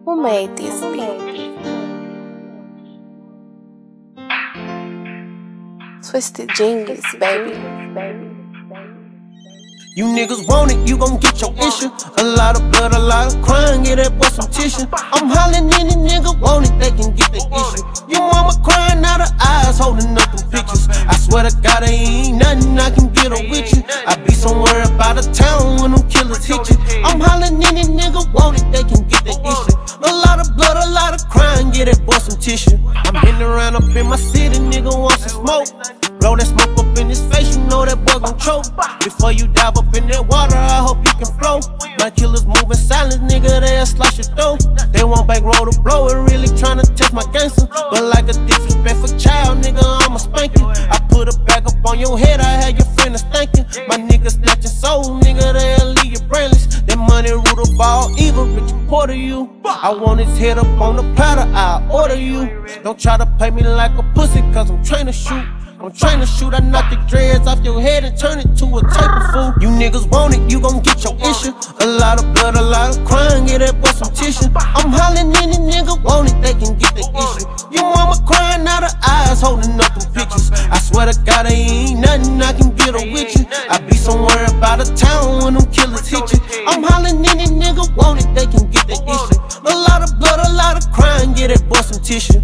Who made this beat? Twisted Genius, baby. You niggas want it, you gon' get your issue. A lot of blood, a lot of crying, get that boy some tissue. I'm hollering any nigga want it, they can get the issue. Your mama crying out her eyes, holding up them pictures. I swear to God, there ain't nothing I can get her with you. I be somewhere about the town when them killers hit you. I'm hollering any nigga want it, they can get the issue. A lot of blood, a lot of crying, get that boy some tissue. I'm hitting around up in my city, nigga want some smoke. Blow that smoke up in his face, you know that boy gon' choke. Before you dive up in that water, I hope you can flow. My killers moving silent, nigga, they'll slash your throat. They want bankroll to blow it, really tryna test my gangster. But like a disrespectful child, nigga, I'ma spank you. I put a bag up on your head, I had your friend thanking. My niggas snatching soul, nigga, they'll leave you brainless. That money root of all evil, rich report of you. I want his head up on the platter, I'll order you. Don't try to play me like a pussy, cause I'm trying to shoot. I'm trying to shoot, I knock the dreads off your head and turn it to a type of food. You niggas want it, you gon' get your issue. A lot of blood, a lot of crying, get that boy some tissue. I'm hollering any nigga want it, they can get the issue. Your mama crying out her eyes, holding up them pictures. I swear to God, there ain't nothing I can get her with you. I be somewhere about the town when them killers hit you. I'm hollering any nigga want it, they can get the issue. A lot of blood, a lot of crying, get that boy some tissue.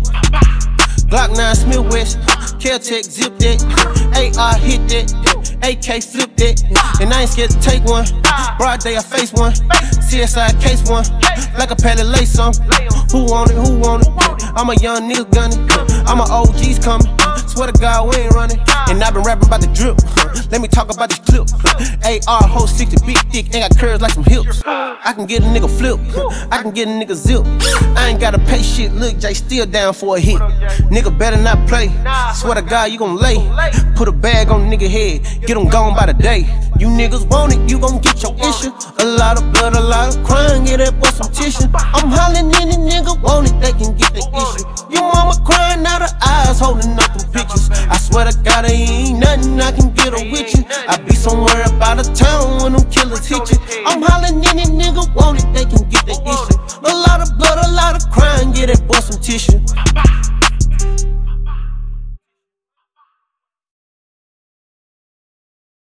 Glock 9 Smith West, Kel-Tec zip that, AR hit that, AK flip that, and I ain't scared to take one. Broad day I face one, CSI case one, like a pallet lay some. Who want it, who want it? I'm a young nigga gunning, all my OGs coming. Swear to God we ain't running, and I been rapping about the drip. Let me talk about this clip. AR whole 60 big thick, ain't got curves like some hips. I can get a nigga flip, I can get a nigga zip. I ain't gotta pay shit, look Jay still down for a hit. Nigga better not play, swear to God you gon' lay. Put a bag on nigga head, get him gone by the day. You niggas want it, you gon' get your issue. A lot of blood, a lot of crying, get that boy some tissue. I'm hollering any nigga want it, they can get the issue. Your mama crying out her eyes, holding up them pictures. I swear to God, there ain't nothing I can get her with you. I be somewhere about the town when them killers hit you. I'm hollering any nigga want it, they can